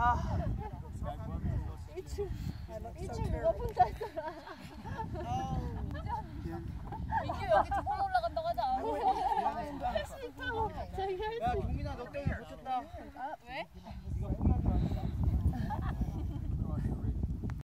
1층 누가 본다 했더라. 민규 여기 두 번 올라간다고 하지 않았어?